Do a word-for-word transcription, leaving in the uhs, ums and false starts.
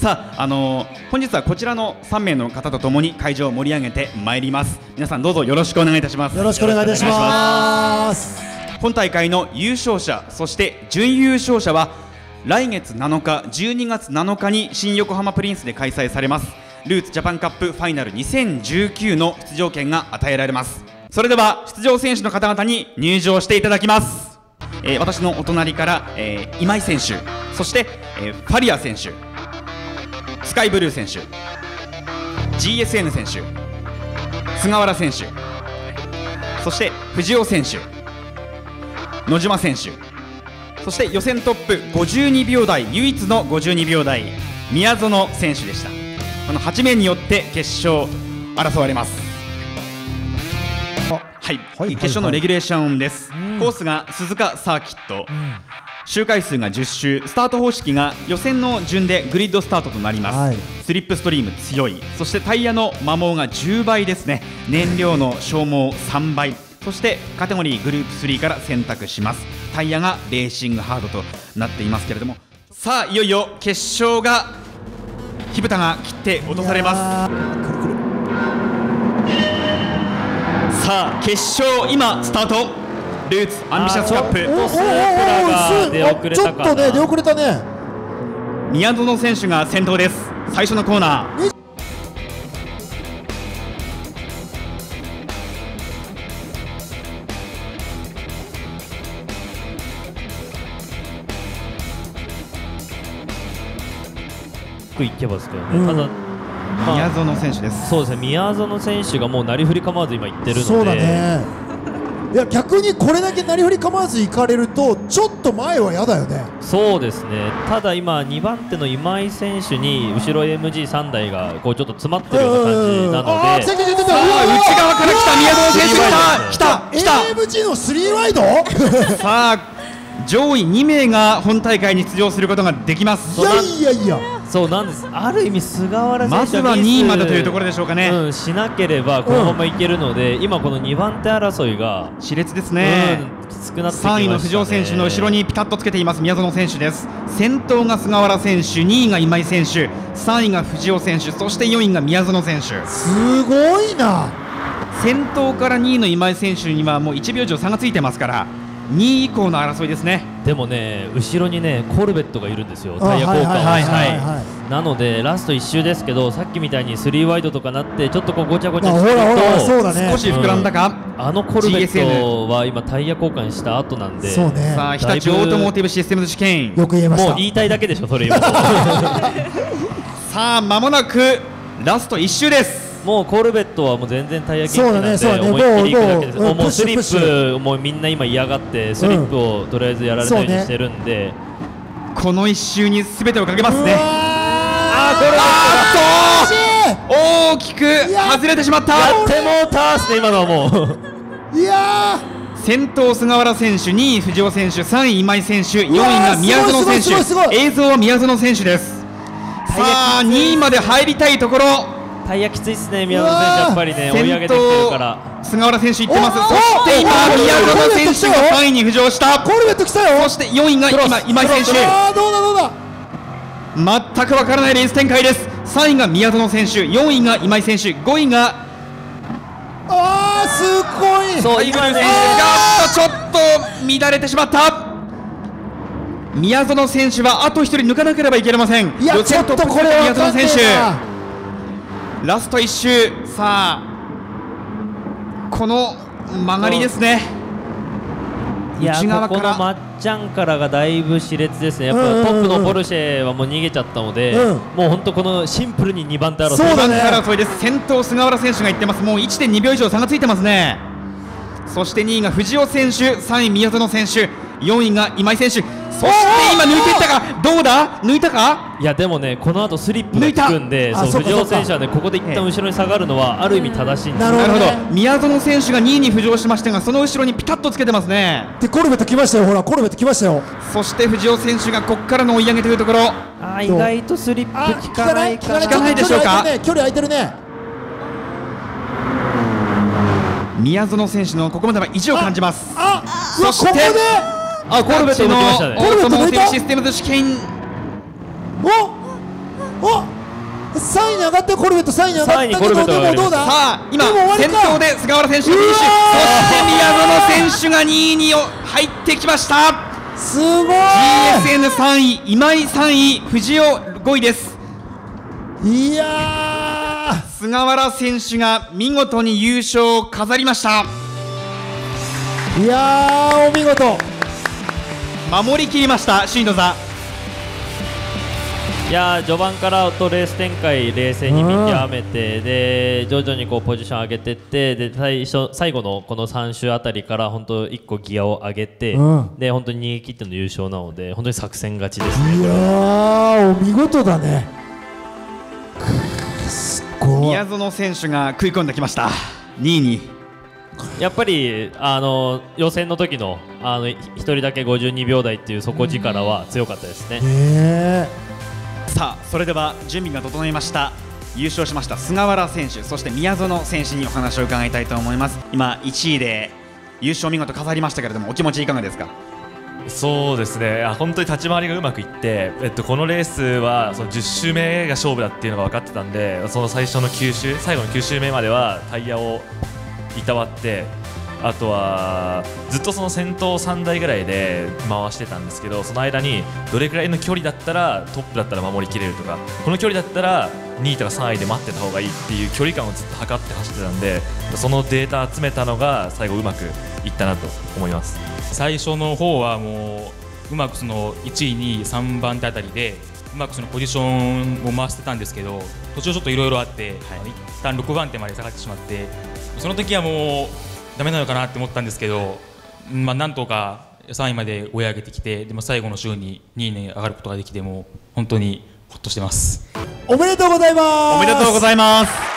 さあ、あのー、本日はこちらのさんめいの方とともに会場を盛り上げてまいります。皆さんどうぞよろしくお願いいたします。 よろしくお願いいたします。 本大会の優勝者、そして準優勝者は来月なのか、じゅうにがつなのかに新横浜プリンスで開催されますルーツジャパンカップファイナルにせんじゅうきゅうの出場権が与えられます。それでは出場選手の方々に入場していただきます。えー、私のお隣から、えー、今井選手、そして、えー、ファリア選手、スカイブルー選手、 ジーエスエヌ 選手、菅原選手、そして藤尾選手、野島選手、そして予選トップごじゅうにびょうだい、唯一のごじゅうにびょうだい宮園選手でした。このはちめいによって決勝争われます。はい、はい、決勝のレギュレーションです。コースが鈴鹿サーキット、うん、周回数がじゅっしゅう、スタート方式が予選の順でグリッドスタートとなります。はい、スリップストリーム強い、そしてタイヤの摩耗がじゅうばいですね。燃料の消耗さんばい、そしてカテゴリーグループスリーから選択します。タイヤがレーシングハードとなっていますけれども、さあいよいよ決勝が火蓋が切って落とされます。さあ決勝今スタート。ルーツアンビシャスカップ、 スープラが出遅れたかな。 ちょっとね出遅れたね。 宮園選手が先頭です。最初のコーナー、 いけばですけどね、うん、ただ、 まあ、宮園選手です。 そうですね、宮園選手がもうなりふり構わず今いってるので。 そうだね。いや逆にこれだけなりふり構わず行かれるとちょっと前は嫌だよね。 そうですね。ただ今にばんての今井選手に後ろ エムジーさん 台がこうちょっと詰まってるような感じなので、 あ内側から来た宮園選手が来た来たエムジー のスリーワイドさあ上位にめいが本大会に出場することができます。 いやいやいや、 そうなんです。ある意味菅原選手はまずはにいまでというところでしょうかね。 うん、しなければこのままいけるので、うん、今このにばんて争いが熾烈ですね。 うん、きつくなってきましたね。 さんいの藤尾選手の後ろにピタッとつけています宮園選手です。先頭が菅原選手、にいが今井選手、さんいが藤尾選手、そしてよんいが宮園選手。 すごいな。 先頭からにいの今井選手にはもういちびょう以上差がついてますから、にい以降の争いですね。 でもね、後ろにねコルベットがいるんですよ、タイヤ交換をして。なのでラストいっ周ですけど、さっきみたいにスリーワイドとかなってちょっとこうごちゃごちゃしてると少し膨らんだか、 うん、あのコルベットは今タイヤ交換した後なんで。 そうね。 さあ日立オートモーティブシステムズ試験、 よく言えました。 もう言いたいだけでしょそれ今さあ間もなくラストいっ周です。 もうコルベットはもう全然タイヤキックなんで思いっきりいくだけです。もうスリップもみんな今嫌がってスリップをとりあえずやられないようにしてるんで、 この一周にすべてをかけますね。 あーこれ大きく外れてしまった。 やってもうたーすね今のはもう。いや先頭菅原選手、にい藤尾選手、さんい今井選手、よんいが宮園選手。映像は宮園選手です。さあにいまで入りたいところ。 タイヤきついっすね宮園選手、やっぱりね追い上げてきてるから。 菅原選手いってます。そして今宮園選手がさんいに浮上した。 コルベット来たよ。 そしてよんいが今今井選手。 あーどうだどうだ。 全くわからないレース展開です。さんいが宮園選手、よんいが今井選手、ごいがあーすごい。 そう今ねちょっと乱れてしまった。宮園選手はあとひとり抜かなければいけません。 いやちょっとこれは宮園選手ラストいっ周、さあこの曲がりですね。 いやここのまっちゃんからがだいぶ熾烈ですね。やっぱトップのポルシェはもう逃げちゃったので、うん、もう本当このシンプルににばんて争い。 にばんて争いです。先頭菅原選手がいってます。もう いってんにびょう以上差がついてますね。そしてにいが藤尾選手、さんい宮園選手、よんいが今井選手。そして今抜いていったか。どうだ抜いたか。 いやでもねこの後スリップが効くんで、そう藤尾選手はねここで一旦後ろに下がるのはある意味正しいんです。 なるほど。宮園選手がにいに浮上しましたが、その後ろにピタッとつけてますね。 でコルベット来ましたよ。ほらコルベット来ましたよ。 そして藤尾選手がここからの追い上げというところ。 あ意外とスリップ効かないか効かないでしょうか。 距離空いてるね。 宮園選手のここまでは意地を感じます。 あそしてここであコルベット抜きましたね。 オートモーティブシステムズ試験。 おおさんいに上がってコルベットさんいに上がったけど、でもどうだ。 さあ今でも終わりか先頭で菅原選手がフィニッシュ、そして宮園選手がにいに入ってきました。 すごいジーエスエヌさんい、今井さんい、藤尾ごいです。 いやー菅原選手が見事に優勝を飾りました。 いやーお見事、 守りきりました首位の座。 いやー序盤からとレース展開冷静に見極めて、で徐々にこうポジション上げていって、で最初最後のこのさん周あたりから本当いっこギアを上げて、うん、で本当に逃げ切っての優勝なので本当に作戦勝ちですね。 いやーお見事だね。すごい。 宮園選手が食い込んできました。にいにやっぱりあの予選の時のあのひとりだけごじゅうにびょう台っていう底力は強かったですね。 へーさあそれでは準備が整いました。優勝しました菅原選手、そして宮園選手にお話を伺いたいと思います。今いちいで優勝見事飾りましたけれども、お気持ちいかがですか？ そうですね、あ本当に立ち回りがうまくいって、えっと、このレースはそのじゅっ周目が勝負だっていうのが分かってたんで、その最初のきゅう周最後のきゅう周目まではタイヤをいたわって、あとはずっとその先頭さんだいぐらいで回してたんですけど、その間にどれくらいの距離だったらトップだったら守りきれるとか、この距離だったらにいとかさんいで待ってた方がいいっていう距離感をずっと測って走ってたんで、そのデータ集めたのが最後うまくいったなと思います。 最初の方はもううまくそのいちいにいさんばん手あたりでうまくそのポジションを回してたんですけど、途中ちょっといろいろあって、はい、一旦ろくばん手まで下がってしまって、その時はもうダメなのかなって思ったんですけど、まあ、なんとかさんいまで追い上げてきて、でも最後の週ににいに上がることができて、もう本当にほっとしてます。 おめでとうございます。 おめでとうございます。